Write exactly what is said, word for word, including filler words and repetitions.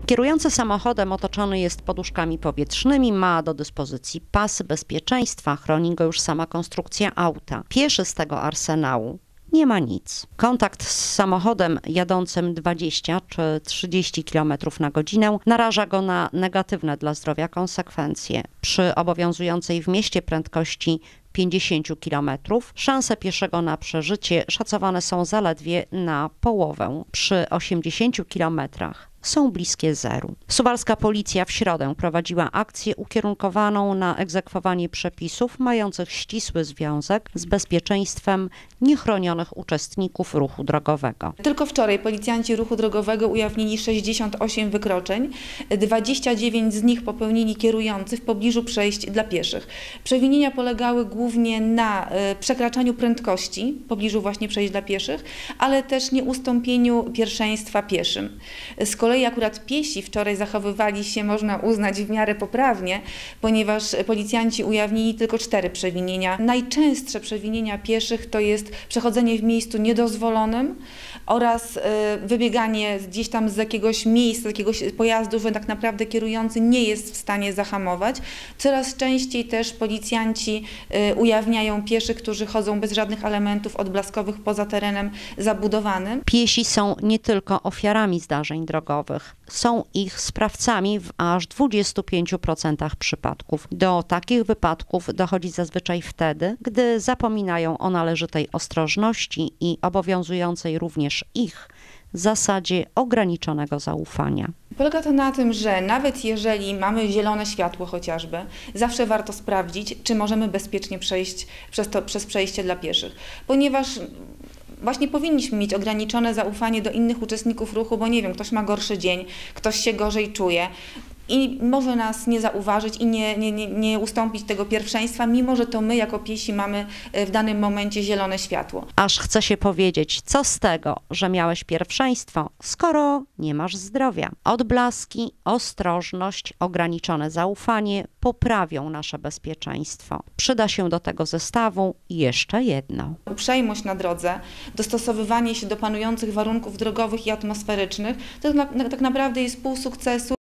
Kierujący samochodem otoczony jest poduszkami powietrznymi, ma do dyspozycji pasy bezpieczeństwa, chroni go już sama konstrukcja auta. Pieszy z tego arsenału nie ma nic. Kontakt z samochodem jadącym dwadzieścia czy trzydzieści kilometrów na godzinę naraża go na negatywne dla zdrowia konsekwencje. Przy obowiązującej w mieście prędkości pięćdziesięciu kilometrów szanse pieszego na przeżycie szacowane są zaledwie na połowę. Przy osiemdziesięciu kilometrach są bliskie zeru. Suwalska policja w środę prowadziła akcję ukierunkowaną na egzekwowanie przepisów mających ścisły związek z bezpieczeństwem niechronionych uczestników ruchu drogowego. Tylko wczoraj policjanci ruchu drogowego ujawnili sześćdziesiąt osiem wykroczeń. dwadzieścia dziewięć z nich popełnili kierujący w pobliżu przejść dla pieszych. Przewinienia polegały głównie na przekraczaniu prędkości w pobliżu właśnie przejść dla pieszych, ale też nieustąpieniu pierwszeństwa pieszym. Z kolei akurat piesi wczoraj zachowywali się, można uznać, w miarę poprawnie, ponieważ policjanci ujawnili tylko cztery przewinienia. Najczęstsze przewinienia pieszych to jest przechodzenie w miejscu niedozwolonym oraz wybieganie gdzieś tam z jakiegoś miejsca, z jakiegoś pojazdu, że tak naprawdę kierujący nie jest w stanie zahamować. Coraz częściej też policjanci ujawniają pieszych, którzy chodzą bez żadnych elementów odblaskowych poza terenem zabudowanym. Piesi są nie tylko ofiarami zdarzeń drogowych, są ich sprawcami w aż dwudziestu pięciu procentach przypadków. Do takich wypadków dochodzi zazwyczaj wtedy, gdy zapominają o należytej ostrożności i obowiązującej również ich zasadzie ograniczonego zaufania. Polega to na tym, że nawet jeżeli mamy zielone światło chociażby, zawsze warto sprawdzić, czy możemy bezpiecznie przejść przez, to, przez przejście dla pieszych, ponieważ właśnie powinniśmy mieć ograniczone zaufanie do innych uczestników ruchu, bo nie wiem, ktoś ma gorszy dzień, ktoś się gorzej czuje i może nas nie zauważyć i nie, nie, nie, nie ustąpić tego pierwszeństwa, mimo że to my jako piesi mamy w danym momencie zielone światło. Aż chce się powiedzieć, co z tego, że miałeś pierwszeństwo, skoro nie masz zdrowia. Odblaski, ostrożność, ograniczone zaufanie poprawią nasze bezpieczeństwo. Przyda się do tego zestawu jeszcze jedno. Uprzejmość na drodze, dostosowywanie się do panujących warunków drogowych i atmosferycznych, to tak naprawdę jest pół sukcesu.